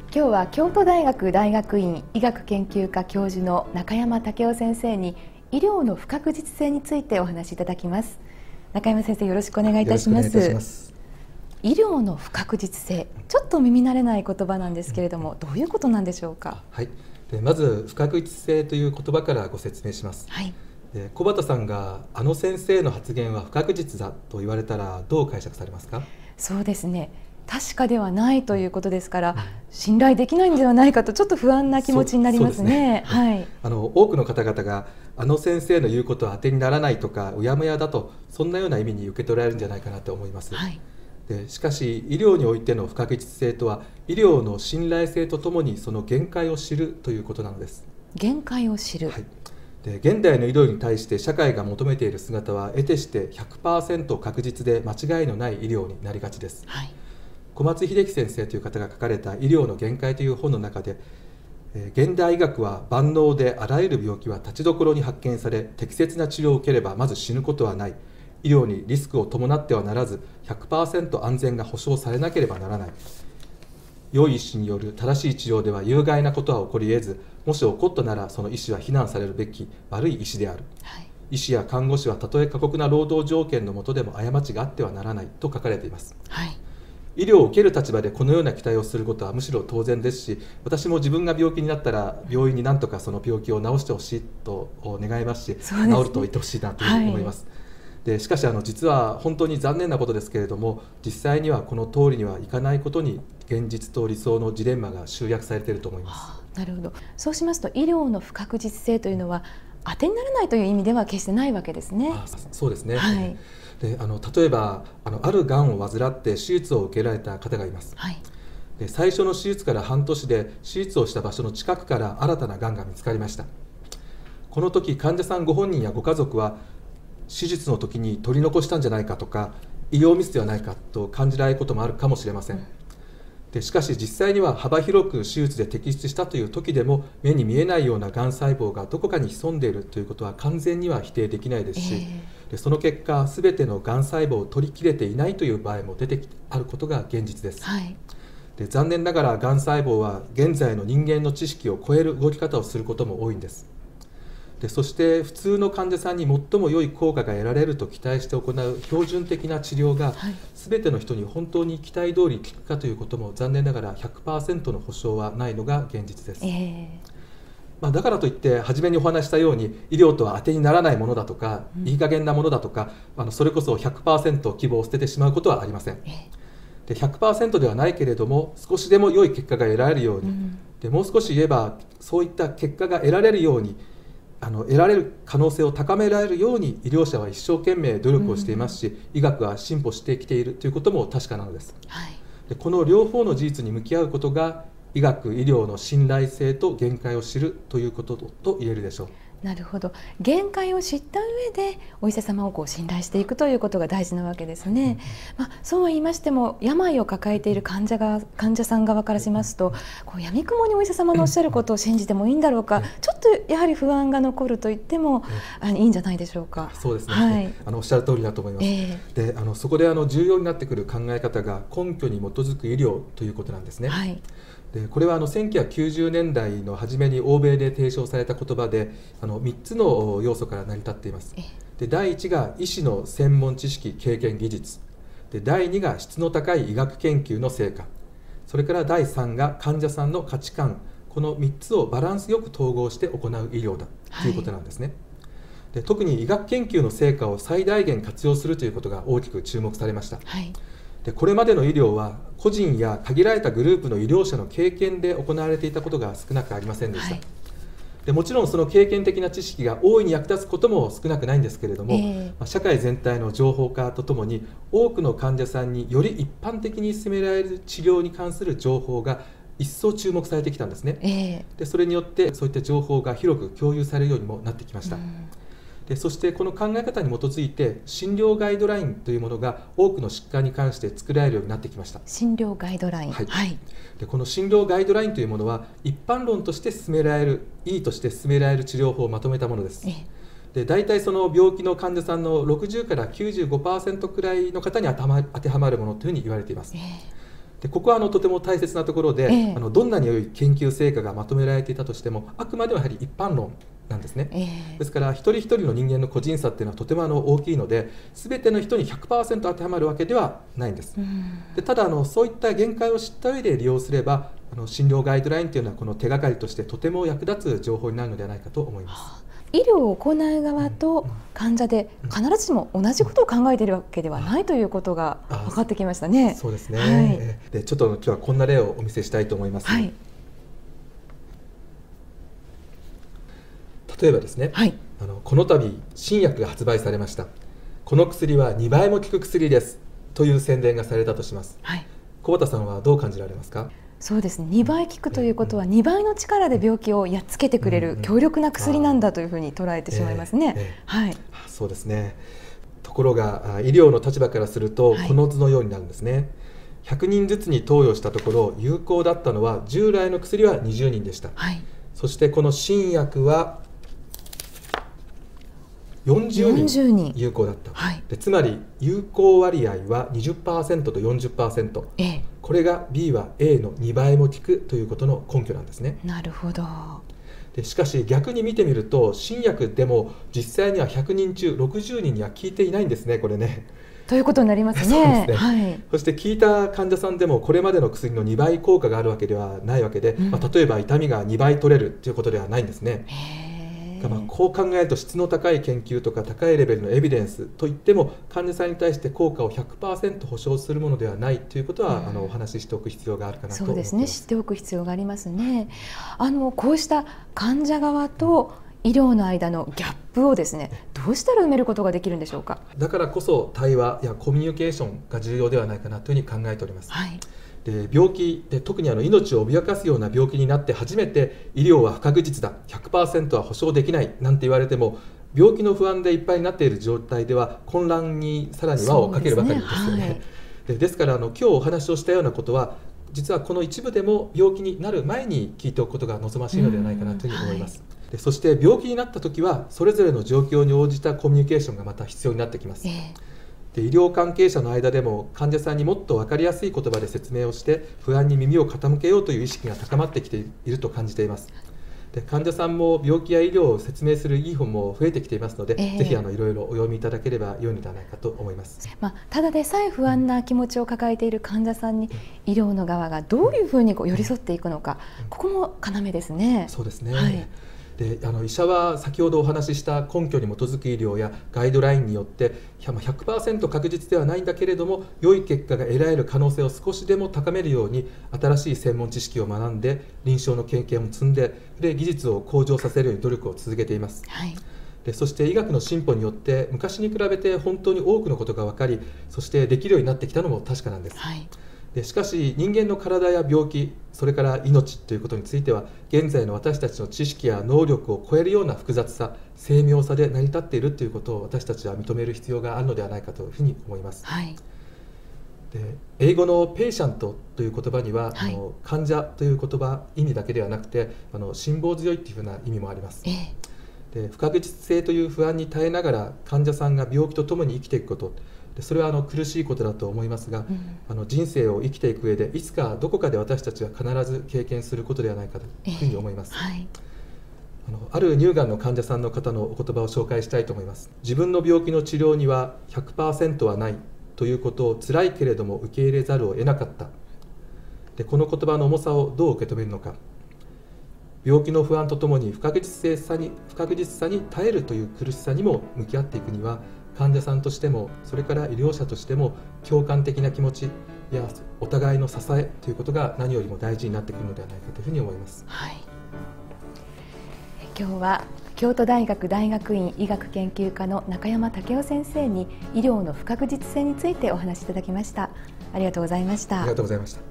今日は京都大学大学院医学研究科教授の中山武夫先生に医療の不確実性についてお話しいただきます。中山先生、よろしくお願いいたします。医療の不確実性、ちょっと耳慣れない言葉なんですけれども、どういうことなんでしょうか。 はい、まず不確実性という言葉からご説明します。 はい、 小畑さんがあの先生の発言は不確実だと言われたらどう解釈されますか。 そうですね、確かではないということですから、信頼できないんではないかとちょっと不安な気持ちになりますね。はい、 多くの方々があの先生の言うことは当てにならないとかうやむやだと、そんなような意味に受け取られるんじゃないかなと思います。はい、しかし医療においての不確実性とは、医療の信頼性とともにその限界を知るということなのです。 限界を知る、 はい、現代の医療に対して社会が求めている姿は得てして 100% 確実で間違いのない医療になりがちです。はい、小松秀樹先生という方が書かれた「医療の限界」という本の中で、現代医学は万能であらゆる病気は立ちどころに発見され、適切な治療を受ければまず死ぬことはない、医療にリスクを伴ってはならず 100% 安全が保証されなければならない、良い医師による正しい治療では有害なことは起こり得ず、もし起こったならその医師は非難されるべき悪い医師である、はい、医師や看護師はたとえ過酷な労働条件の下でも過ちがあってはならないと書かれています。はい、医療を受ける立場でこのような期待をすることはむしろ当然ですし、私も自分が病気になったら病院に何とかその病気を治してほしいと願いますし、治ると言ってほしいなというふうに思います。はい、しかし実は本当に残念なことですけれども、実際にはこの通りにはいかないことに現実と理想のジレンマが集約されていると思います。 なるほど。そうしますと医療の不確実性というのは当てにならないという意味では決してないわけですね。 そうですね。 はい、 例えばあるがんを患って手術を受けられた方がいます。はい、最初の手術から半年で手術をした場所の近くから新たながんが見つかりました。この時患者さんご本人やご家族は手術の時に取り残したんじゃないかとか、医療ミスではないかと感じられることもあるかもしれません。しかし実際には幅広く手術で摘出したという時でも、目に見えないようながん細胞がどこかに潜んでいるということは完全には否定できないですし、その結果全てのがん細胞を取り切れていないという場合もあることが現実です。はい、残念ながらがん細胞は現在の人間の知識を超える動き方をすることも多いんです。そして普通の患者さんに最も良い効果が得られると期待して行う標準的な治療が全ての人に本当に期待通り効くかということも、残念ながら 100% の保証はないのが現実です。だからといって初めにお話したように医療とは当てにならないものだとか、いい加減なものだとか、それこそ 100% 希望を捨ててしまうことはありません。100% ではないけれども少しでも良い結果が得られるように、もう少し言えばそういった結果が得られるように、得られる可能性を高められるように医療者は一生懸命努力をしていますし、医学は進歩してきているということも確かなのです。はい、この両方の事実に向き合うことが医学・医療の信頼性と限界を知るということと言えるでしょう。 なるほど。限界を知った上でお医者様を信頼していくということが大事なわけですね。そうは言いましても、病を抱えている患者さん側からしますと、闇雲にお医者様のおっしゃることを信じてもいいんだろうか、ちょっとやはり不安が残ると言ってもいいんじゃないでしょうか。 そうですね。はい、おっしゃる通りだと思います。でそこで重要になってくる考え方が根拠に基づく医療ということなんですね。はい、これは1990年代の初めに欧米で提唱された言葉で、3つの要素から成り立っています。第1が医師の専門知識・経験・技術、第2が質の高い医学研究の成果、それから第3が患者さんの価値観、この3つをバランスよく統合して行う医療だということなんですね。特に医学研究の成果を最大限活用するということが大きく注目されました。はい、これまでの医療は個人や限られたグループの医療者の経験で行われていたことが少なくありませんでした。はい、もちろんその経験的な知識が大いに役立つことも少なくないんですけれども、社会全体の情報化とともに多くの患者さんにより一般的に進められる治療に関する情報が一層注目されてきたんですね。それによってそういった情報が広く共有されるようにもなってきました。そしてこの考え方に基づいて診療ガイドラインというものが多くの疾患に関して作られるようになってきました。 診療ガイドライン、 はいはい、この診療ガイドラインというものは一般論として進められる、いいとして進められる治療法をまとめたものです。大体その病気の患者さんの60から 95% くらいの方に当てはまるものというふうに言われています。 でここはとても大切なところで、どんなに良い研究成果がまとめられていたとしても、あくまでもやはり一般論なんですね。ですから一人一人の人間の個人差っていうのはとても大きいので、全ての人に 100% 当てはまるわけではないんです。でただそういった限界を知った上で利用すれば、診療ガイドラインというのはこの手がかりとしてとても役立つ情報になるのではないかと思います。 医療を行う側と患者で必ずしも同じことを考えているわけではないということが分かってきましたね。 そうですね、でちょっと今日はこんな例をお見せしたいと思います。例えばですね、この度新薬が発売されました。この薬は2倍も効く薬ですという宣伝がされたとします。小畑さんはどう感じられますか？ そうですね、2倍効くということは2倍の力で病気をやっつけてくれる強力な薬なんだというふうに捉えてしまいますね。 そうですね。ところが医療の立場からするとこの図のようになるんですね。100人ずつに投与したところ有効だったのは従来の薬は20人でした。そしてこの新薬は40人有効だった。でつまり有効割合は 20% と 40%、これが B は A の2倍も効くということの根拠なんですね。 なるほど。 でしかし逆に見てみると新薬でも実際には100人中60人には効いていないんですね、これね。 ということになりますね。 そして効いた患者さんでもこれまでの薬の2倍効果があるわけではないわけで、例えば痛みが2倍取れるということではないんですね。こう考えると質の高い研究とか高いレベルのエビデンスといっても患者さんに対して効果を 100% 保証するものではないということはお話ししておく必要があるかなと思います。 そうですね、知っておく必要がありますね。こうした患者側と医療の間のギャップをですね、どうしたら埋めることができるんでしょうか。 だからこそ対話やコミュニケーションが重要ではないかなというふうに考えております。で病気で特に命を脅かすような病気になって初めて医療は不確実だ 100% は保証できないなんて言われても、病気の不安でいっぱいになっている状態では混乱にさらに輪をかけるばかりですよね。ですから今日お話をしたようなことは実はこの一部でも病気になる前に聞いておくことが望ましいのではないかなというふうに思います。でそして病気になった時はそれぞれの状況に応じたコミュニケーションがまた必要になってきます。で医療関係者の間でも患者さんにもっと分かりやすい言葉で説明をして不安に耳を傾けようという意識が高まってきていると感じています。で患者さんも病気や医療を説明するいい本も増えてきていますので、ぜひいろいろお読みいただければ良いのではないかと思います。 ただでさえ不安な気持ちを抱えている患者さんに医療の側がどういうふうに寄り添っていくのか、ここも要ですね。 そうですね。で医者は先ほどお話しした根拠に基づく医療やガイドラインによって 100% 確実ではないんだけれども良い結果が得られる可能性を少しでも高めるように新しい専門知識を学んで臨床の経験を積んで技術を向上させるように努力を続けています。でそして医学の進歩によって昔に比べて本当に多くのことが分かり、そしてできるようになってきたのも確かなんです。でしかし人間の体や病気、それから命ということについては現在の私たちの知識や能力を超えるような複雑さ、精妙さで成り立っているということを私たちは認める必要があるのではないかというふうに思います。で英語のペイシャントという言葉には、患者という言葉意味だけではなくて辛抱強いというふうな意味もあります。で不確実性という不安に耐えながら患者さんが病気とともに生きていくこと、それは苦しいことだと思いますが、人生を生きていく上でいつかどこかで私たちは必ず経験することではないかというふうに思います。ある乳がんの患者さんの方のお言葉を紹介したいと思います。自分の病気の治療には 100% はないということを辛いけれども受け入れざるを得なかった。でこの言葉の重さをどう受け止めるのか。病気の不安とともに不確実さに耐えるという苦しさにも向き合っていくには、患者さんとしてもそれから医療者としても共感的な気持ちやお互いの支えということが何よりも大事になってくるのではないかというふうに思います。 今日は京都大学大学院医学研究科の中山武夫先生に医療の不確実性についてお話しいただきました。ありがとうございました。 ありがとうございました。